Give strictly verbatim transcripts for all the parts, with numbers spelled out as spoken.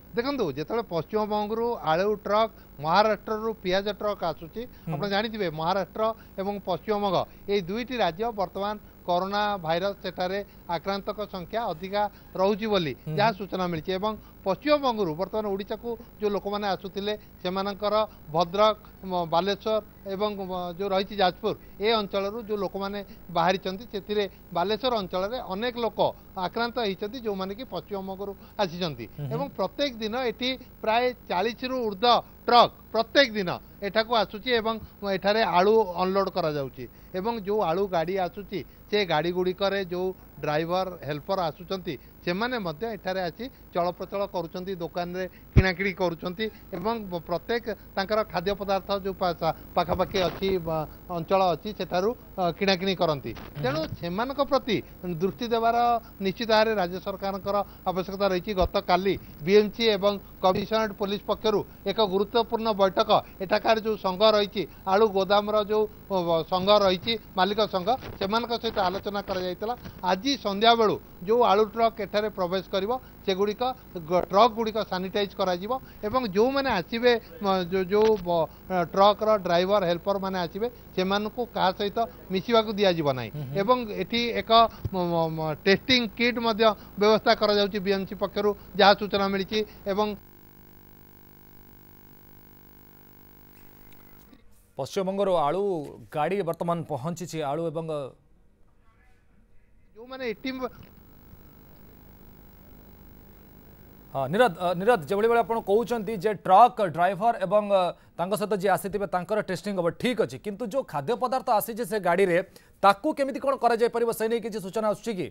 देखो जो पश्चिमबंग आलू ट्रक महाराष्ट्र रु पियाज ट्रक आसूची आप जानी महाराष्ट्र एवं पश्चिमबंग ये दुईटी राज्य बर्तमान कोरोना भाइरस सेठारे आक्रांतक संख्या अधिका रोची बोली जहाँ सूचना मिली पश्चिमबंग बर्तमान ओडिशा को जो लोक मैंने आसुले से भद्रक बालेश्वर एवं जो रही जाजपुर ए अंचल जो लोक मैंने बाहरी से बालेश्वर अंचल में अनेक लोक आक्रांत होती जो मैंने कि पश्चिमबंग आसी प्रत्येक दिन ये प्राय चालीस रु ऊर्ध ट्रक प्रत्येक दिन एठाकू आसूची एवं एठारे आलू अनलोड करा जाउची एवं जो आलू गाड़ी आसूची से गाड़ी गुड़िक जो ड्राइवर हेल्पर आसुचंती से माने मध्य एठारे आसी चल प्रचल करुचंती दुकान रे किणाकिणी करुचंती एवं प्रत्येक तांकर खाद्य पदार्थ जो पाखापाखि अच्छी अंचल अच्छी सेठारु किणाकिणी करती तेणु सेमानक प्रति दृष्टि देवार निश्चित भाव राज्य सरकार आवश्यकता रही गत काली बीएमसी एवं कमिशनरेट पुलिस पक्षरु एक गुरुत्वपूर्ण बैठक एठाकार जो संघ रही आलू गोदाम जो संघ रही मालिक संघ से सहित आलोचना कर आज संध्या बेलू जो आलू ट्रक एठारे प्रवेश करिवो सेगुड़िक ट्रक गुड़िक सानिटाइज करा जीवो एवं जो मैंने आसवे जो जो ट्रक रो ड्राइवर हेल्पर मैंने आसवे से क्या सहित मिसवा दिया जीव ना एवं एठी एक टेस्टिंग किट मध्य व्यवस्था करा जाउची बीएमसी पक्षरु जहाँ सूचना मिली एवं पश्चिमबंगर आलू गाड़ी वर्तमान पहुंची आलू एवं जो मैंने टीम हाँ निरद निरद जो भाई आप कहते जे ट्रक ड्राइवर एवं तांको सहित जी आसी टेस्टिंग हम ठीक अच्छे किंतु जो खाद्य पदार्थ आसी से गाड़ी रे ताकू केमिति कौन करा जाय परिबो से नहीं किसी सूचना आछी कि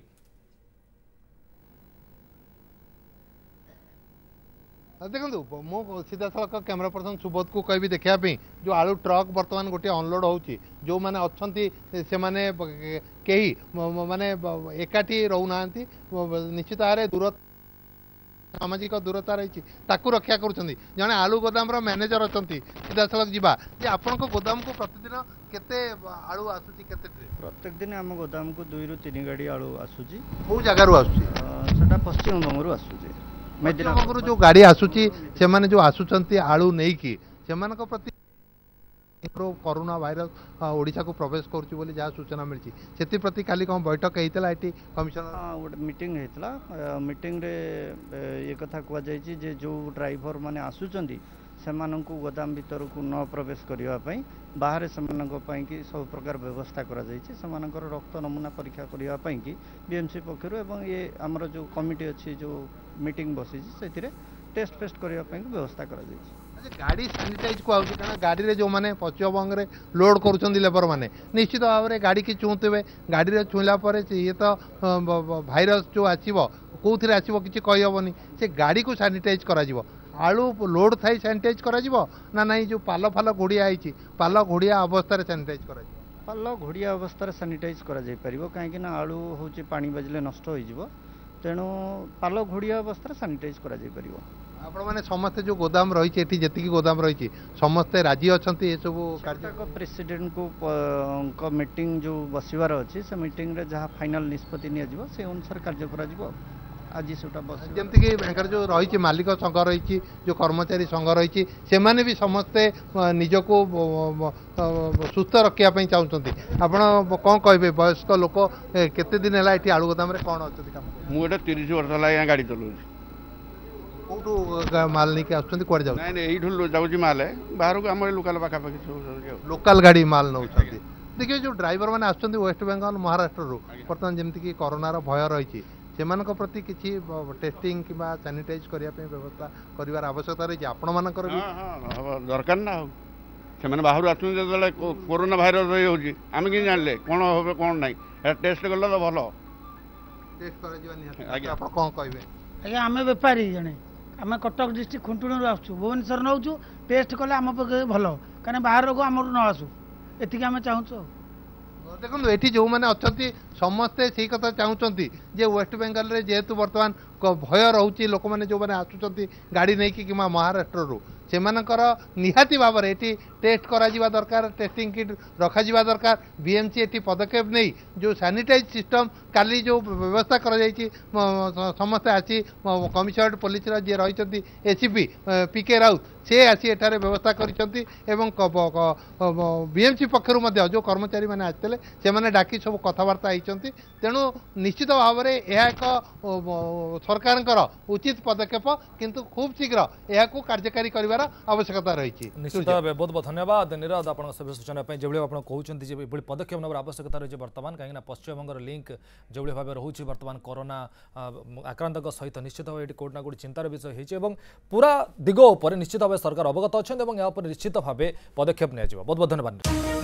देखो मो सीधा सड़क कैमेरा पर्सन सुबोध को कह देखापी जो आलू ट्रक बर्तमान गोटे अनलोड होची जो मैंने अच्छा से माने कहीं माने एकाठी रोना निश्चित भाव दूर सामाजिक दूरता रही रक्षा करुँच जड़े आलू गोदाम मैनेजर अच्छा सीधा सड़क जावा जे आपण गोदाम को प्रतिदिन केते आलू आसूची केते प्रत्येक दिन आम गोदाम को दुई रु तीन गाड़ी आलू आसूची कौ जगार आसूची पश्चिमबंग आसूची पश्चिमबंग जो गाड़ी आसूची से माने जो आसुचंती आलू नहीं कि सेमानक प्रति कोरोना भाइरस ओडिशा को प्रवेश करुच्ची बोली जहाँ सूचना मिली से प्रति काली कौन बैठक होता है कमिशनर गोटे मीटिंग होता मीटिंग रे ये कथा कहुई जे जो ड्राइवर माने आसुचंती सेमानंकु गोदाम भीतर को न प्रवेश करने बाहर से सब प्रकार व्यवस्था करा जायछि सेमानकर रक्त नमूना परीक्षा करने की बीएमसी पक्षर एवं ये आमर जो कमिटी अच्छी जो मीटिंग बसी से टेस्ट फेस्ट करने व्यवस्था करा जायछि गाड़ी सानिटाइज को आउछि कारण गाड़ी रे जो माने पश्चिमबंग रे लोड करूछंदी लेबर माने निश्चित भाव में गाड़ी की छुँथे गाड़ी रे छुईला पर ये तो भाइरस जो आसीबो कोउथिरे आसीबो किछि कहि हबनी से गाड़ी को सानिटाइज करा जिवो आलू लोड थाई सानिटाइज करा जिवो ना नहीं जो पाल फाल घोड़िया आइछि पाल घोड़िया अवस्था सानिटाइज करा जिवो पाल घोड़िया अवस्था सानिटाइज करा जाय परिबो काहेकि ना आलू होछि पानी बाजले नष्ट होई जिवो तेणु पाल घोड़िया अवस्था सानिटाइज करा जाय परिबो आपण माने समस्त जो गोदाम रही एठी जेतिकी गोदाम रही समस्ते राजी अछंती ए सब कार्य को प्रेसिडेंट को मीटिंग जो बसिवार अछि से मीटिंग रे जहाँ फाइनल निष्पत्ति निया जिवो से अनुसार कार्य करा जिवो आज सेटा बस जेमति कि बैंकर जो रही मालिक संघ रही जो कर्मचारी संघ रही से माने भी समस्ते निजको सुस्थ रखा चाहते आपण कौन कहे वयस्क लोक केते दिन है ये आलू गोदाम कौन अच्छे काम मुझे तीस वर्ष है गाड़ी चलाऊँ कौटू माल नहीं आसुँच कौन जाऊँ यू जाऊँगी माल बाहर को आम लोकाल पाखापाखि सब लोकाल गाड़ी माल नौ देखिए जो ड्राइवर मैंने आसुँच वेस्ट बेंगल महाराष्ट्र बर्तमान जमीक कोरोनार भय रही से प्रति किसी टेस्टिंग कि सानिटाइज करने व्यवस्था कर आवश्यकता रही आपण मान दरकार ना से बाहर आस कोरोना भाइरस रही आम कि जान कौन हम कौन ना टेस्ट कले तो भल कौन कहे आज्ञा आम बेपारी जड़े आम कटक डिस्ट्रिक्ट खुंटुणी आसू भुवनेश्वर नौ टेस्ट कले आम पक्षे भल कहीं बाहर को आमर न आसू एति आम चाहूँ देखो ये जो मैंने अच्छा समस्ते से कथा चाहते जे वेस्ट बेंगल रे जेहेतु बर्तमान भय रोचे लोक मैंने जो मैंने आसुँच गाड़ी नहीं कि महाराष्ट्र से निहाती भाव में ये टेस्ट करा दरकार टेस्टिंग किट रखा दरकार बीएमसी ये पदक्षेप नहीं जो सैनिटाइज सिस्टम काली जो व्यवस्था करा समस्ते आसी कमिशनरेट पुलिस जी रही एसीपी पीके राउत से आसी एठारे व्यवस्था करिसेंती एवं बीएमसी पक्षर जो कर्मचारी मैंने आते से डाकी सब कथबार्ता होती तेणु निश्चित भाव में यह एक सरकार उचित पदक्षेप किंतु खूब शीघ्र यह कार्यकारी कर आवश्यकता रही। निश्चित भाव बहुत बहुत धन्यवाद निरद आप सब सूचना जो आप कहते पदक्षेप नवर आवश्यकता रही बर्तमान कहीं पश्चिमबंगर लिंक जो भाव रोचे बर्तमान कोरोना आक्रांत सहित निश्चित भाव ये कोर्ट ना कोर्ट चिंतार विषय होती पूरा दिग उपर निश्चित भाव सरकार अवगत अच्छा निश्चित भाव पदक्षेप नहीं बहुत बहुत धन्यवाद।